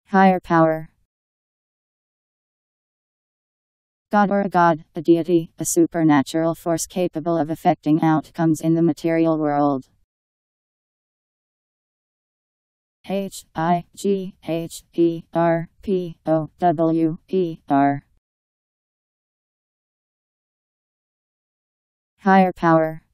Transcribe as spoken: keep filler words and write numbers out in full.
Higher power. God or a god, a deity, a supernatural force capable of affecting outcomes in the material world. H I G H E R P O W E R. Higher power.